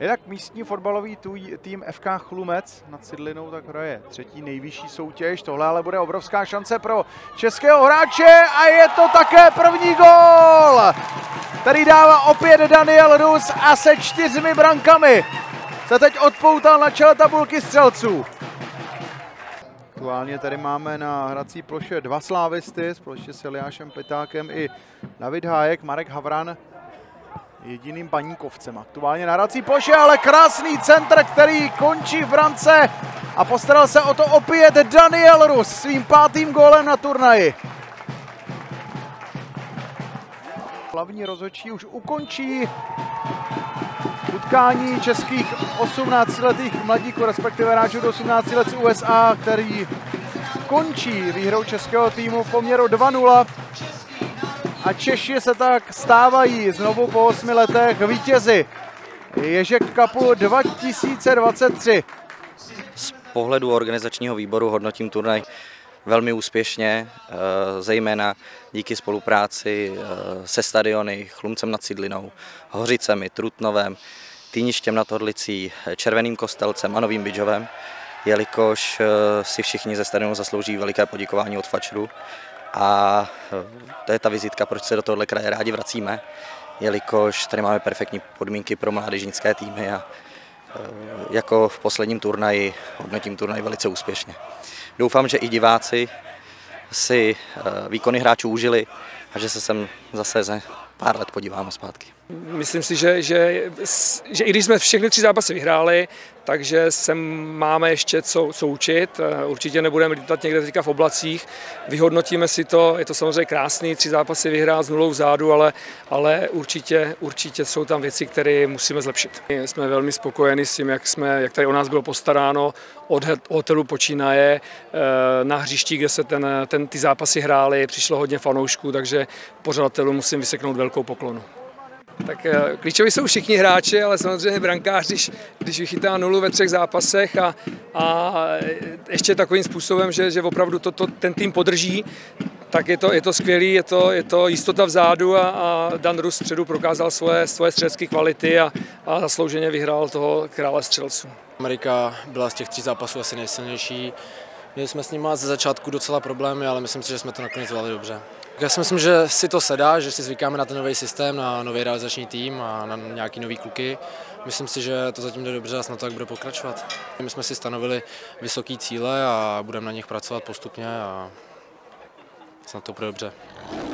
Jinak místní fotbalový tým FK Chlumec nad Cidlinou tak hraje třetí nejvyšší soutěž. Tohle ale bude obrovská šance pro českého hráče a je to také první gól, který dává opět Daniel Rus a se 4 brankami se teď odpoutal na čele tabulky střelců. Aktuálně tady máme na hrací ploše 2 slávisty, společně s Eliášem Plitákem i David Hájek, Marek Havran jediným baníkovcem. Aktuálně na hrací ploše, ale krásný centr, který končí v brance a postaral se o to opět Daniel Rus svým 5. gólem na turnaji. Hlavní rozhodčí už ukončí utkání českých 18letých mladíků, respektive hráčů do 18 let z USA, který končí výhrou českého týmu v poměru 2-0. A Češi se tak stávají znovu po 8 letech vítězi Ježek Cupu 2023. Z pohledu organizačního výboru hodnotím turnaj velmi úspěšně, zejména díky spolupráci se stadiony Chlumcem nad Cidlinou, Hořicemi, Trutnovem, Týništěm nad Orlicí, Červeným Kostelcem a Novým Bydžovem, jelikož si všichni ze stadionu zaslouží veliké poděkování od fačrů. A to je ta vizitka, proč se do tohohle kraje rádi vracíme, jelikož tady máme perfektní podmínky pro mládežnické týmy a jako v posledním turnaji hodnotím turnaj velice úspěšně. Doufám, že i diváci si výkony hráčů užili a že se sem zase za pár let podíváme zpátky. Myslím si, že i když jsme všechny 3 zápasy vyhráli, takže se máme ještě co učit. Určitě nebudeme lítat někde teďka v oblacích, vyhodnotíme si to, je to samozřejmě krásný 3 zápasy vyhrát s 0 vzadu, ale určitě jsou tam věci, které musíme zlepšit. Jsme velmi spokojeni s tím, jak tady o nás bylo postaráno, od hotelu počínaje, na hřišti, kde se ty zápasy hrály, přišlo hodně fanoušků, takže pořadatelům musím vyseknout velkou poklonu. Tak klíčoví jsou všichni hráči, ale samozřejmě brankář, když vychytá 0 ve 3 zápasech a ještě takovým způsobem, že opravdu ten tým podrží, tak je to skvělý, je to jistota vzadu a Dan Rus středu prokázal svoje střelecké kvality a zaslouženě vyhrál toho krále střelců. Amerika byla z těch 3 zápasů asi nejsilnější. Měli jsme s nimi ze začátku docela problémy, ale myslím si, že jsme to nakonec zvládli dobře. Já si myslím, že si to sedá, že si zvykáme na ten nový systém, na nový realizační tým a na nějaký nový kluky. Myslím si, že to zatím jde dobře a snad to tak bude pokračovat. My jsme si stanovili vysoké cíle a budeme na nich pracovat postupně a snad to bude dobře.